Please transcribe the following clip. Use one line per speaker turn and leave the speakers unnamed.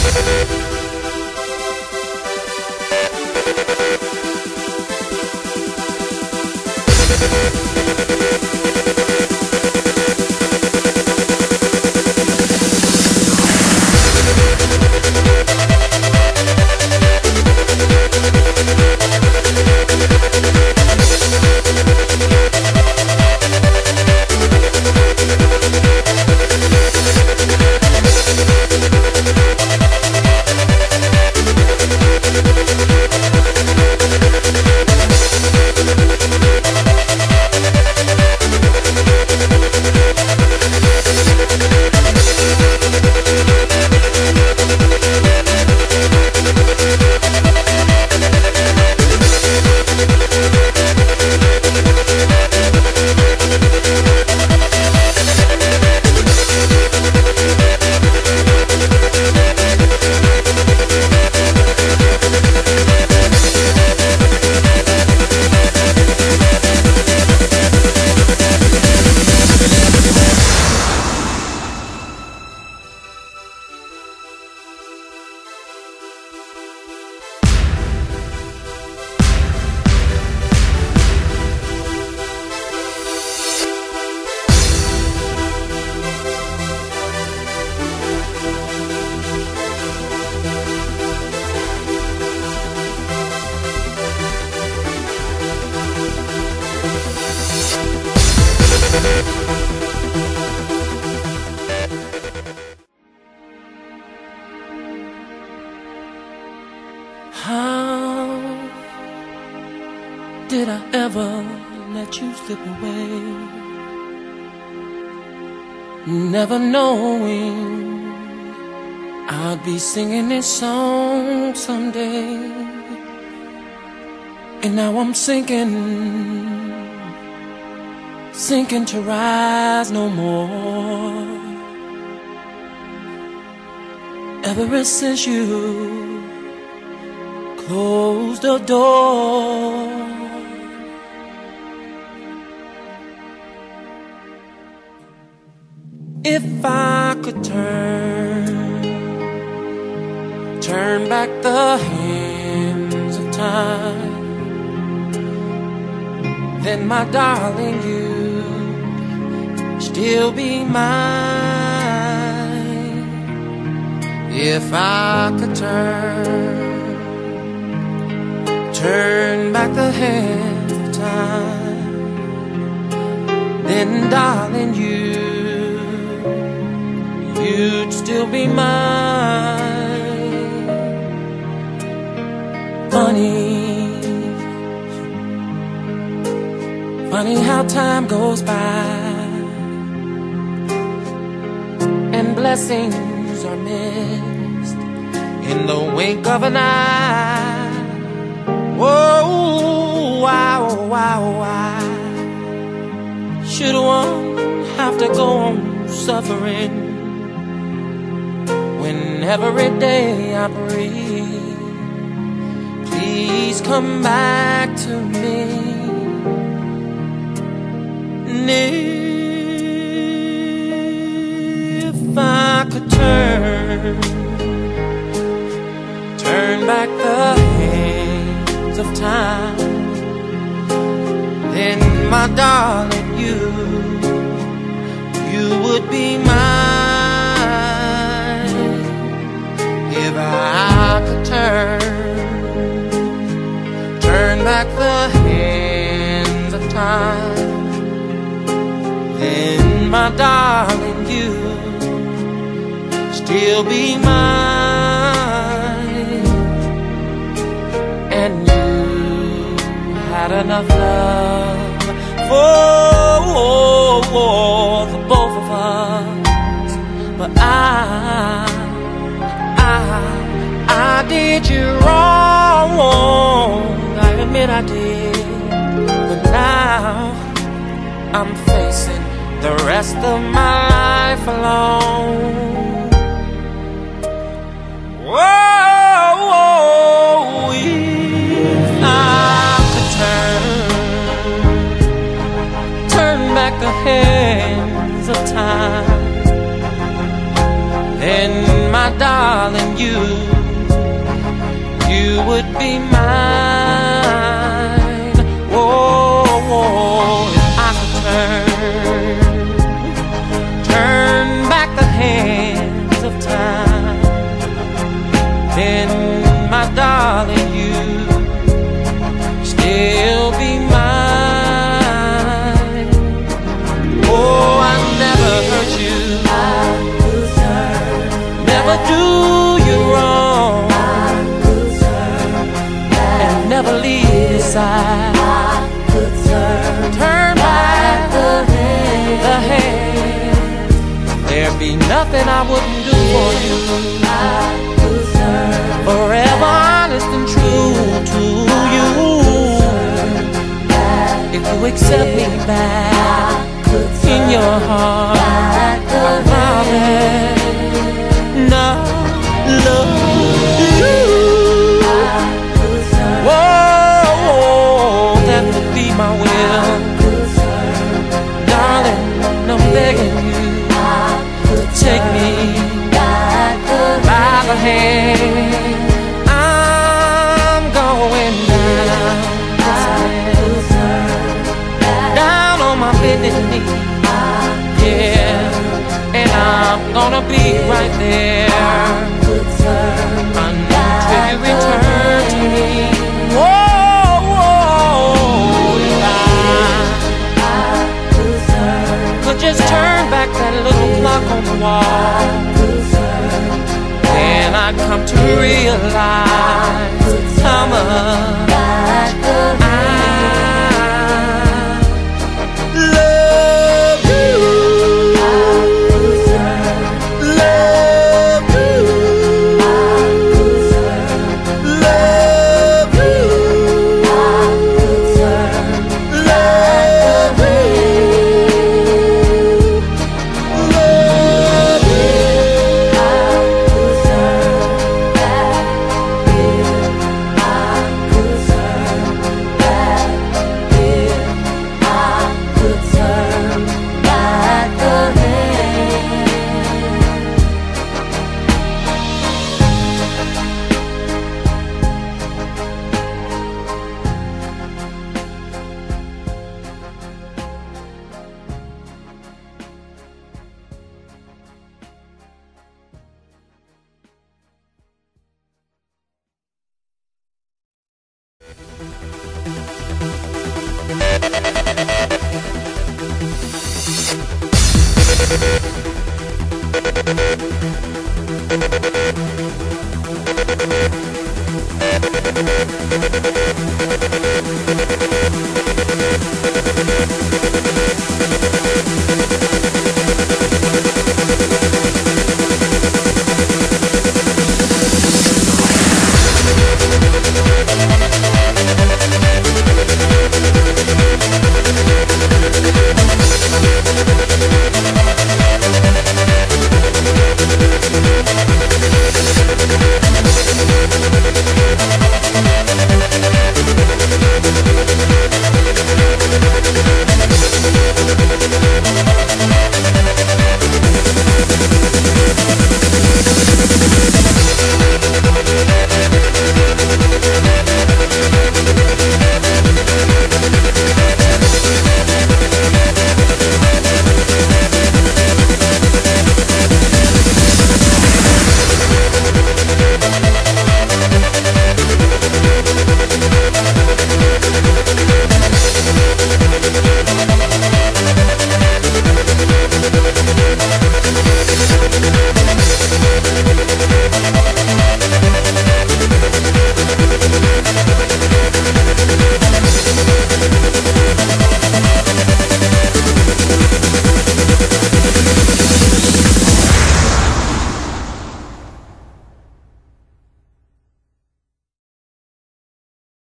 How did I ever let you slip away? Never knowing I'd be singing this song someday. And now I'm sinking to rise no more. Ever since you close the door, if I could turn back the hands of time, then my darling, you'd still be mine. If I could turn back the hands of time, then darling, you'd still be mine. Funny how time goes by and blessings are missed in the wink of an eye. Whoa, wow, wow, why should one have to go on suffering when every day I breathe? Please come back to me. And if I could turn back the hands of time, then my darling, you would be mine. If I could turn back the hands of time, then my darling, you still be mine. And you had enough love for the both of us, but I did you wrong. I admit I did, but now I'm facing the rest of my life alone. Whoa, if I could turn back the hands of time, then my my darling, you would be mine. Oh, if I could turn back the hands of time, then my darling, you still be mine. Oh, I never hurt you, never do you wrong, and never leave your side. Turn back the hand. There'd be nothing I wouldn't do for you. Forever honest and true to you. If you accept me back in your heart, I promise not love you. Whoa, that would be my will. Darling, I'm begging you to take me by the hand. I'm going down on my bended knee, yeah, and I'm gonna be right there until you return to me. Whoa, if I could just turn back that little clock on the wall, then I'd come to realize how much I love you. Love you. Love you. Love you. Thank you.